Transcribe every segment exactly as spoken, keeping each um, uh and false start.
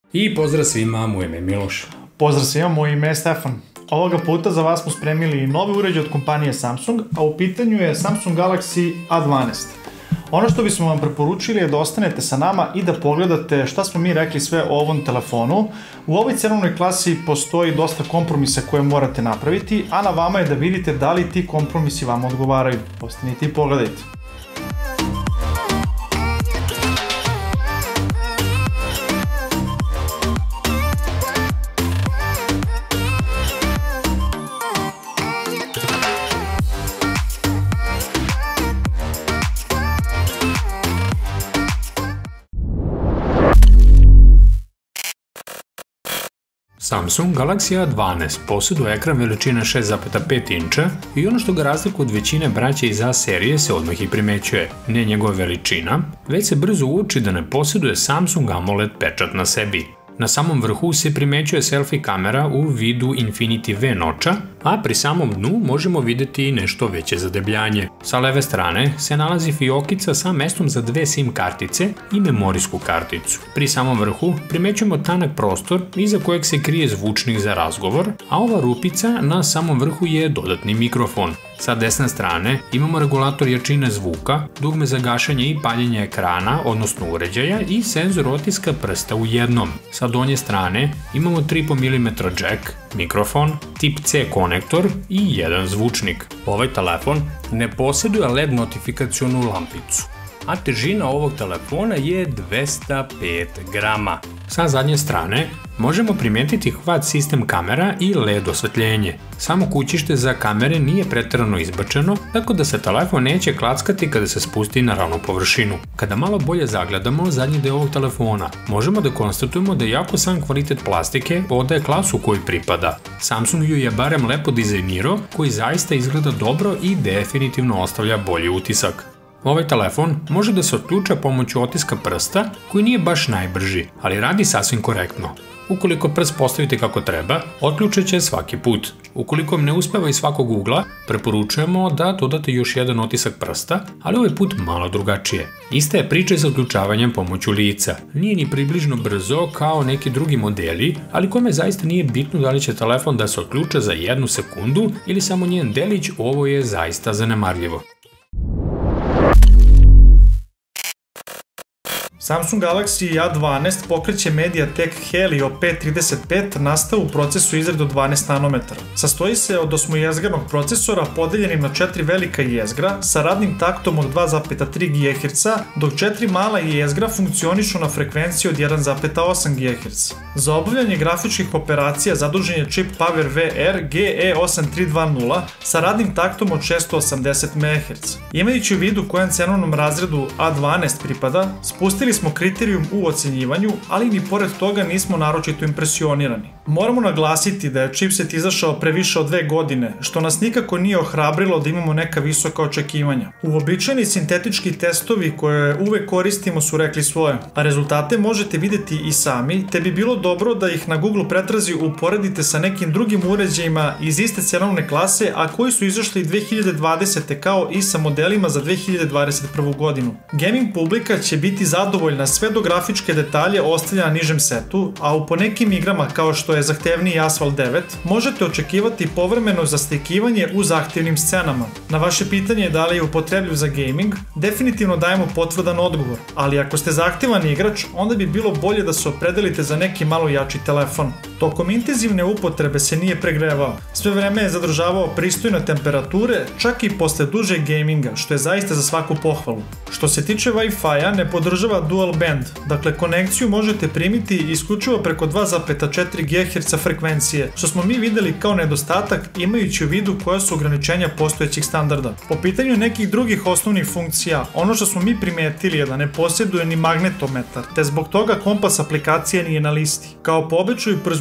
I pozdrav svima, moje ime je Miloš. Pozdrav svima, moje ime je Stefan. Ovoga puta za vas smo spremili novi uređaj od kompanije Samsung, a u pitanju je Samsung Galaxy A dvanaest. Ono što bismo vam preporučili je da ostanete sa nama i da pogledate šta smo mi rekli sve o ovom telefonu. U ovoj cenovnoj klasi postoji dosta kompromisa koje morate napraviti, a na vama je da vidite da li ti kompromisi vama odgovaraju. Ostanite i pogledajte. Samsung Galaxy A dvanaest posjeduje ekran veličine šest zarez pet inča i ono što ga razlikuje od većine braća iz A serije se odmah i primećuje. Ne njegova veličina, već se brzo uoči da ne posjeduje Samsung AMOLED pečat na sebi. Na samom vrhu se primećuje selfie kamera u vidu Infinity V noča, a pri samom dnu možemo vidjeti i nešto veće zadebljanje. Sa leve strane se nalazi fiokica sa mestom za dve SIM kartice i memorijsku karticu. Pri samom vrhu primećujemo tanak prostor iza kojeg se krije zvučnik za razgovor, a ova rupica na samom vrhu je dodatni mikrofon. Sa desne strane imamo regulator jačine zvuka, dugme za gašenje i paljenje ekrana, odnosno uređaja, i senzor otiska prsta u jednom. Sa donje strane imamo tri i po milimetra džek, mikrofon, tip C konektor i jedan zvučnik. Ovaj telefon ne posjeduje L E D notifikacionu lampicu, a težina ovog telefona je dvesta pet grama. Sa zadnje strane možemo primetiti hvat sistem kamera i L E D osvetljenje. Samo kućište za kamere nije preterano izbačeno, tako da se telefon neće klackati kada se spusti na ravnu površinu. Kada malo bolje zagledamo zadnji deo ovog telefona, možemo da konstatujemo da jako sam kvalitet plastike odaje klasu koju pripada. Samsung ju je barem lepo dizajnirao, koji zaista izgleda dobro i definitivno ostavlja bolji utisak. Ovaj telefon može da se otključa pomoću otiska prsta, koji nije baš najbrži, ali radi sasvim korektno. Ukoliko prst postavite kako treba, otključat će svaki put. Ukoliko vam ne uspeva iz svakog ugla, preporučujemo da dodate još jedan otisak prsta, ali ovaj put malo drugačije. Ista je priča za otključavanjem pomoću lica. Nije ni približno brzo kao neki drugi modeli, ali kome zaista nije bitno da li će telefon da se otključa za jednu sekundu ili samo njen delić, ovo je zaista zanemarljivo. Samsung Galaxy A dvanaest pokreće MediaTek Helio P trideset pet, nastao u procesu izrade od dvanaest nanometara. Sastoji se od osmojezgranog procesora podeljenim na četiri velika jezgra sa radnim taktom od dva zarez tri gigaherca, dok četiri mala jezgra funkcionišu na frekvenciji od jedan zarez osam gigaherca. Za obavljanje grafičkih operacija zadužen je čip PowerVR G E osam tri dva nula sa radnim taktom od šesto osamdeset megaherca. Imajući u vidu kojem cenovnom razredu A dvanaest pripada, spustili smo kriterijum u ocenjivanju, ali ni pored toga nismo naročito impresionirani. Moramo naglasiti da je chipset izašao pre više od dve godine, što nas nikako nije ohrabrilo da imamo neka visoka očekivanja. Uobičajeni sintetički testovi koje uvek koristimo su rekli svoje, a rezultate možete vidjeti i sami, te bi bilo dobro da ih na Google pretrazi uporedite sa nekim drugim uređajima iz iste cenovne klase, a koji su izašli dve hiljade dvadesete kao i sa modelima za dve hiljade dvadeset prvu godinu. Gaming publika će biti zadovoljna sve do grafičke detalje ostavlja na nižem setu, a u ponekim igrama kao što je zahtevniji Asphalt devet možete očekivati povremeno zastekivanje u zahtevnim scenama. Na vaše pitanje da li je upotrebljiv za gaming, definitivno dajemo potvrdan odgovor, ali ako ste zahtevan igrač, onda bi bilo bolje da se opredelite za neki malo jači telefon. Tokom intenzivne upotrebe se nije pregrevao, sve vreme je zadržavao pristojne temperature, čak i posle dužeg gaminga, što je zaista za svaku pohvalu. Što se tiče Wi-Fi-a, ne podržava dual band, dakle konekciju možete primiti isključivo preko dva zarez četiri gigaherca frekvencije, što smo mi videli kao nedostatak imajući u vidu koja su ograničenja postojećih standarda. Po pitanju nekih drugih osnovnih funkcija, ono što smo mi primetili je da ne posjeduje ni magnetometar, te zbog toga kompas aplikacije nije na listi. Kao po običaju proizvođača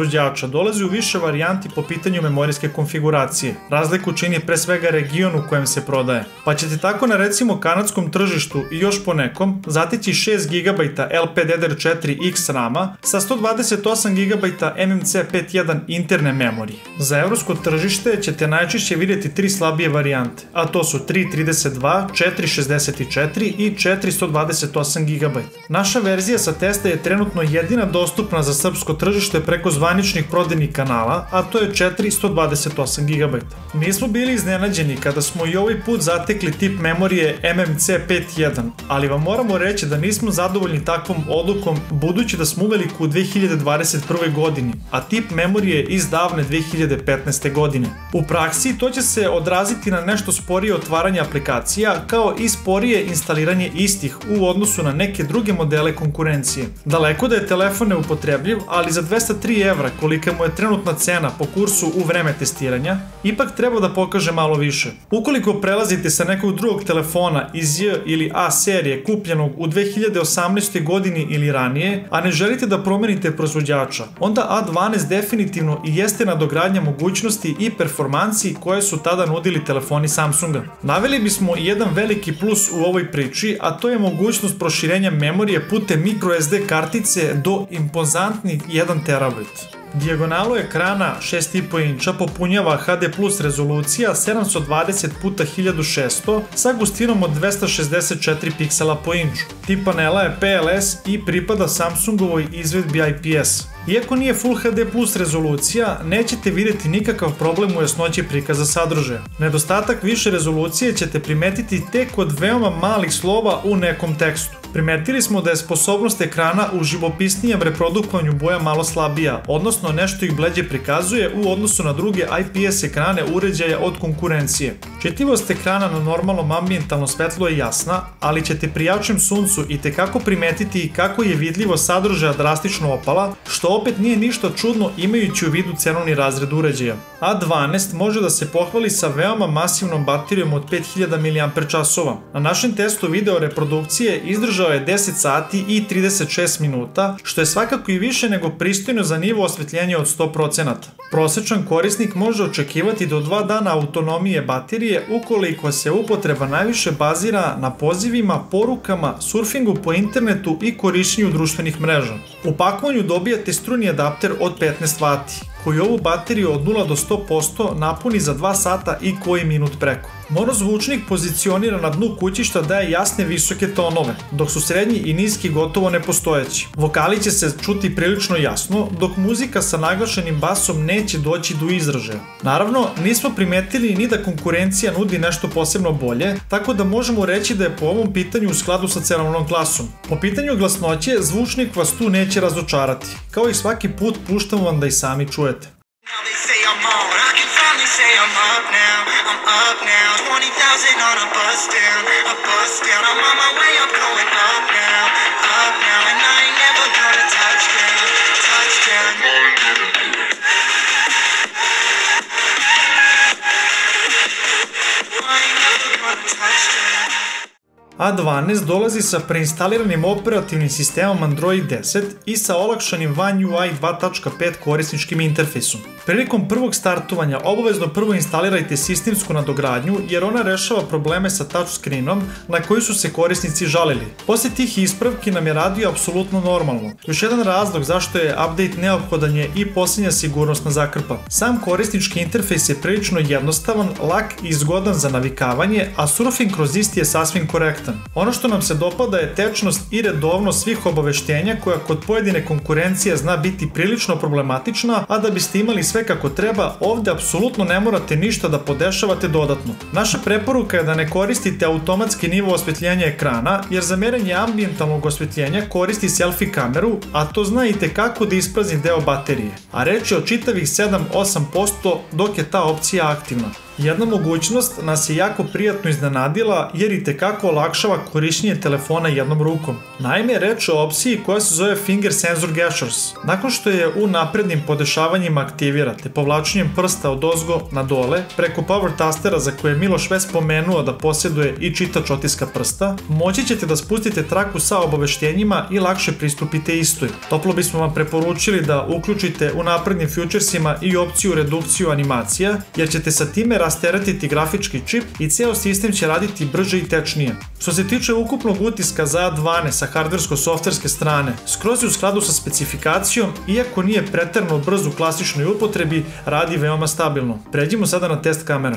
proizvođača dolazi u više varijanti po pitanju memorijske konfiguracije. Razliku čini pre svega region u kojem se prodaje. Pa ćete tako na recimo kanadskom tržištu i još po nekom zateći šest gigabajta L P D D R četiri X rama sa sto dvadeset osam gigabajta M M C pet točka jedan interne memorije. Za evropsko tržište ćete najčešće vidjeti tri slabije varijante, a to su tri trideset dva, četiri šezdeset četiri i četiri sto dvadeset osam gigabajta. Naša verzija sa testa je trenutno jedina dostupna za srpsko tržište preko zvaničnih prodajnih kanala, a to je četiri sto dvadeset osam gigabajta. Nismo bili iznenađeni kada smo i ovaj put zatekli tip memorije M M C pet točka jedan, ali vam moramo reći da nismo zadovoljni takvom odlukom budući da smo uveliko u dve hiljade dvadeset prve. godini, a tip memorije iz davne dve hiljade petnaeste. godine. U praksi to će se odraziti na nešto sporije otvaranje aplikacija kao i sporije instaliranje istih u odnosu na neke druge modele konkurencije. Daleko da je telefon neupotrebljiv, ali za dvesta tri evra kolika mu je trenutna cena po kursu u vreme testiranja, ipak treba da pokaže malo više. Ukoliko prelazite sa nekog drugog telefona iz J ili A serije kupljenog u dve hiljade osamnaestoj. godini ili ranije, a ne želite da promenite proizvođača, onda A dvanaest definitivno i jeste nadogradnja mogućnosti i performansi koje su tada nudili telefoni Samsunga. Naveli bismo i jedan veliki plus u ovoj priči, a to je mogućnost proširenja memorije putem microSD kartice do impozantnih jedan terabajt. Dijagonalu ekrana šest i po inča popunjava H D plus rezolucija sedamsto dvadeset puta hiljadu šesto sa gustinom od dvesta šezdeset četiri piksela po inču. Tip panela je P L S i pripada Samsungovoj izvedbi I P S. Iako nije Full H D plus rezolucija, nećete vidjeti nikakav problem u jasnoći prikaza sadržaja. Nedostatak više rezolucije ćete primetiti tek kod veoma malih slova u nekom tekstu. Primetili smo da je sposobnost ekrana u živopisnijem reprodukovanju boja malo slabija, odnosno nešto ih bleđe prikazuje u odnosu na druge I P S ekrane uređaja od konkurencije. Čitljivost ekrana na normalnom ambijentalno svetlo je jasna, ali ćete pri jačem suncu i tekako primetiti kako je vidljivo sadržaja drastično opala, što opet nije ništa čudno imajući u vidu cenovni razred uređaja. A dvanaest može da se pohvali sa veoma masivnom baterijom od pet hiljada miliamper časova. Na našem testu video reprodukcije izdržao je deset sati i trideset šest minuta, što je svakako i više nego pristojno za nivo osvetljenja od sto procenata. Prosečan korisnik može očekivati do dva dana autonomije baterije ukoliko se upotreba najviše bazira na pozivima, porukama, surfingu po internetu i korišćenju društvenih mreža. U pakovanju dobijate strujni adapter od petnaest vati, koji ovu bateriju od nula do sto posto napuni za dva sata i koji minut preko. Monozvučnik pozicioniran na dnu kućišta daje jasne visoke tonove, dok su srednji i niski gotovo nepostojeći. Vokali će se čuti prilično jasno, dok muzika sa naglašenim basom neće doći do izražaja. Naravno, nismo primetili ni da konkurencija nudi nešto posebno bolje, tako da možemo reći da je po ovom pitanju u skladu sa cenovnom klasom. Po pitanju glasnoće, zvučnik vas tu neće razočarati. Kao i svaki put, puštamo vam da i sami čujete. Say I'm up now, I'm up now. Twenty thousand on a bus down, a bus down. I'm on my way, I'm going up now, up now. And I ain't never gonna touch down, touch down. I ain't never gonna touch down. A dvanaest dolazi sa preinstaliranim operativnim sistemom Android deset i sa olakšanim One U I dva tačka pet korisničkim interfejsom. Prilikom prvog startovanja obavezno prvo instalirajte sistemsku nadogradnju jer ona rešava probleme sa touchscreenom na koji su se korisnici žalili. Posle tih ispravki nam je radio apsolutno normalno. Još jedan razlog zašto je update neophodan je i posljednja sigurnosna zakrpa. Sam korisnički interfejs je prilično jednostavan, lak i zgodan za navikavanje, a surfing kroz isti je sasvim korektan. Ono što nam se dopada je tečnost i redovnost svih obaveštenja koja kod pojedine konkurencije zna biti prilično problematična, a da biste imali sve kako treba, ovde apsolutno ne morate ništa da podešavate dodatno. Naša preporuka je da ne koristite automatski nivo osvetljenja ekrana, jer za merenje ambijentalnog osvetljenja koristi selfie kameru, a to zna i tekako da isprazni deo baterije. A reč je o čitavih sedam do osam posto dok je ta opcija aktivna. Jedna mogućnost nas je jako prijatno iznenadila jer i tekako olakšava korišćenje telefona jednom rukom. Naime, reč o opciji koja se zove Finger Sensor Gestures. Nakon što je u naprednim podešavanjima aktivirate povlačenjem prsta od ozgo na dole, preko power tastera za koje je Miloš već spomenuo da posjeduje i čitač otiska prsta, moći ćete da spustite traku sa obaveštenjima i lakše pristupite istoj. Toplo bismo vam preporučili da uključite u naprednim featuresima i opciju redukciju animacija, jer ćete sa time rasteretiti grafički čip i ceo sistem će raditi brže i tečnije. Što se tiče ukupnog utiska za A dvanaest sa hardversko-softverske strane, skroz je u skladu sa specifikacijom, iako nije preterano brz u klasičnoj upotrebi, radi veoma stabilno. Pređimo sada na test kamera.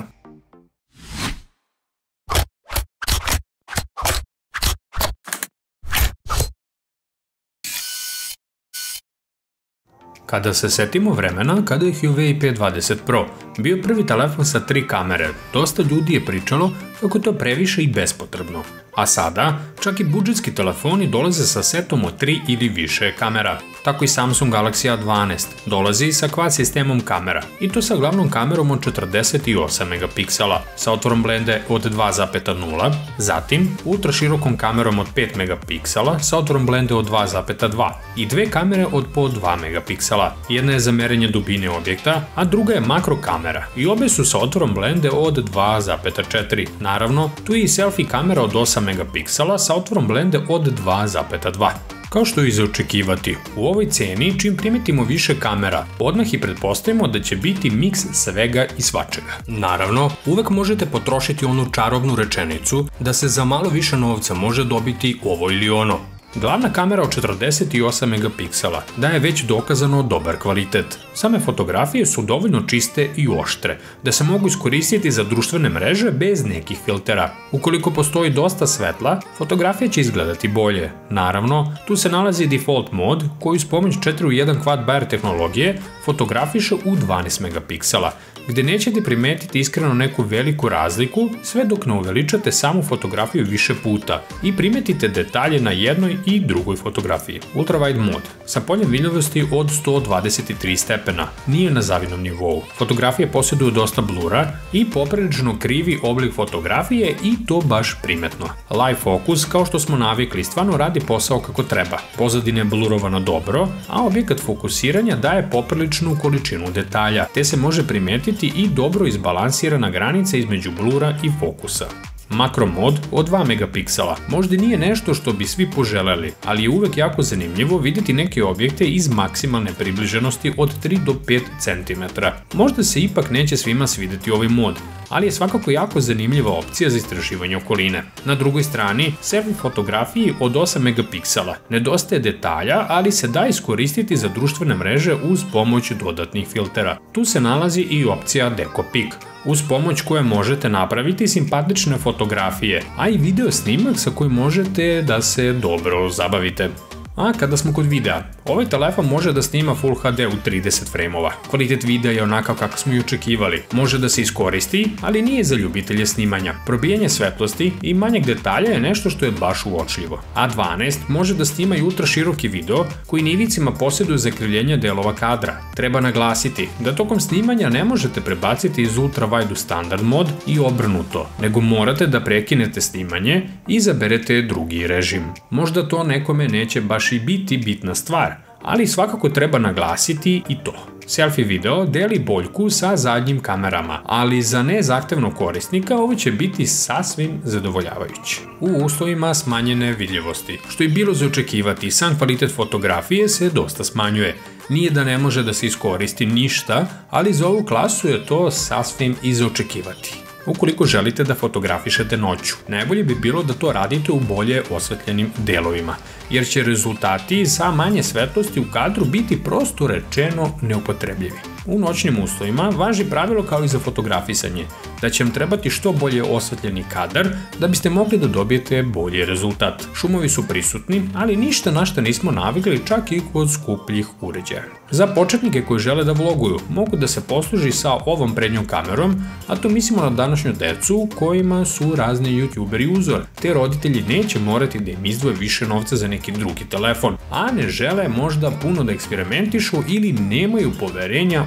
Kada se setimo vremena kada je Huawei P dvadeset Pro bio prvi telefon sa tri kamere, dosta ljudi je pričalo kako to previše i bespotrebno. A sada, čak i budžetski telefoni dolaze sa setom od tri ili više kamera. Tako i Samsung Galaxy A dvanaest dolazi sa quad sistemom kamera, i to sa glavnom kamerom od četrdeset osam megapiksela, sa otvorom blende od dva zarez nula, zatim ultra širokom kamerom od pet megapiksela sa otvorom blende od dva zarez dva i dve kamere od po dva megapiksela. Jedna je za merenje dubine objekta, a druga je makro kamera i obe su sa otvorom blende od dva zarez četiri. Naravno, tu je i selfie kamera od osam megapiksela sa otvorom blende od dva zarez dva. Kao što je i za očekivati, u ovoj ceni čim primetimo više kamera, odmah i pretpostavimo da će biti miks svega i svačega. Naravno, uvek možete potrošiti onu čarobnu rečenicu da se za malo više novca može dobiti ovo ili ono. Glavna kamera od četrdeset osam megapiksela daje već dokazano dobar kvalitet. Same fotografije su dovoljno čiste i oštre, da se mogu iskoristiti za društvene mreže bez nekih filtera. Ukoliko postoji dosta svetla, fotografija će izgledati bolje. Naravno, tu se nalazi default mod koji s pomoć četiri u jedan quad Bayer tehnologije fotografiše u dvanaest megapiksela, gde nećete primetiti iskreno neku veliku razliku sve dok ne uveličate samu fotografiju više puta i primetite detalje na jednoj i drugoj fotografiji. Ultrawide mod sa poljem vidljivosti od sto dvadeset tri stepena nije na zavidnom nivou. Fotografije posjeduju dosta blura i poprilično krivi oblik fotografije i to baš primetno. Live focus, kao što smo navikli, stvarno radi posao kako treba. Pozadina je blurovana dobro, a objekat fokusiranja daje popriličnu količinu detalja, te se može primetiti i dobro izbalansirana granica između blura i fokusa. Makro mod od dva megapiksela možda nije nešto što bi svi poželeli, ali je uvek jako zanimljivo vidjeti neke objekte iz maksimalne približenosti od tri do pet centimetara. Možda se ipak neće svima svideti ovaj mod, ali je svakako jako zanimljiva opcija za istraživanje okoline. Na drugoj strani, selfie fotografiji od osam megapiksela nedostaje detalja, ali se da iskoristiti za društvene mreže uz pomoć dodatnih filtera. Tu se nalazi i opcija Deco Pic, uz pomoć koje možete napraviti simpatične fotografije, a i video snimak sa kojim možete da se dobro zabavite. A kada smo kod videa, ovaj telefon može da snima Full H D u trideset frejmova. Kvalitet videa je onakav kako smo i očekivali. Može da se iskoristi, ali nije za ljubitelje snimanja. Probijanje svetlosti i manjeg detalja je nešto što je baš uočljivo. A dvanaest može da snima i ultra široki video koji na ivicima posjeduje zakrivljenje delova kadra. Treba naglasiti da tokom snimanja ne možete prebaciti iz ultrawide u standard mod i obrnuto, nego morate da prekinete snimanje i izaberete drugi režim. Možda to nekome neće baš i biti bitna stvar, ali svakako treba naglasiti i to. Selfie video deli boljku sa zadnjim kamerama, ali za nezahtevnog korisnika ovo će biti sasvim zadovoljavajuće. U uslovima smanjene vidljivosti, što je bilo za očekivati, sam kvalitet fotografije se dosta smanjuje. Nije da ne može da se iskoristi ništa, ali za ovu klasu je to sasvim i za očekivati. Ukoliko želite da fotografišete noću, najbolje bi bilo da to radite u bolje osvetljenim delovima, jer će rezultati sa manje svetlosti u kadru biti prosto rečeno neupotrebljivi. U noćnim uslovima važi pravilo kao i za fotografisanje, da će vam trebati što bolje osvetljeni kadar da biste mogli da dobijete bolji rezultat. Šumovi su prisutni, ali ništa na šta nismo navikli čak i kod skupljih uređaja. Za početnike koji žele da vloguju, mogu da se posluži sa ovom prednjom kamerom, a to mislimo na današnju decu kojima su razni youtuberi uzor, te roditelji neće morati da im izdvoje više novca za neki drugi telefon, a ne žele možda puno da eksperimentišu ili nemaju poverenja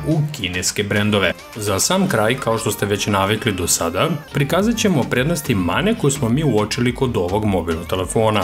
u kineske brendove. Za sam kraj, kao što ste već navikli do sada, prikazat ćemo prednosti mane koju smo mi uočili kod ovog mobilnog telefona.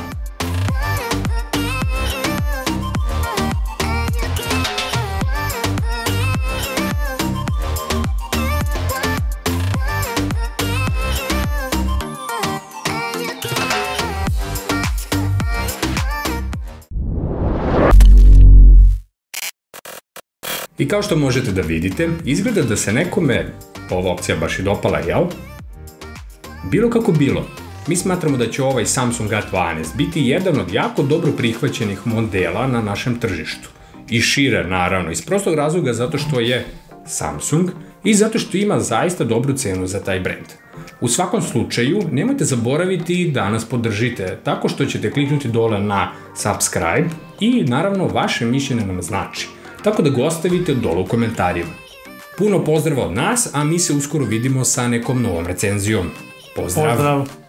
I kao što možete da vidite, izgleda da se nekome ova opcija baš i dopala, jel? Bilo kako bilo, mi smatramo da će ovaj Samsung A dvanaest biti jedan od jako dobro prihvaćenih modela na našem tržištu. I šire, naravno, iz prostog razloga zato što je Samsung i zato što ima zaista dobru cenu za taj brend. U svakom slučaju, nemojte zaboraviti da nas podržite tako što ćete kliknuti dole na subscribe i naravno vaše mišljenje nam znači. Tako da ga ostavite dole u komentarima. Puno pozdrava od nas, a mi se uskoro vidimo sa nekom novom recenzijom. Pozdrav! Pozdrav!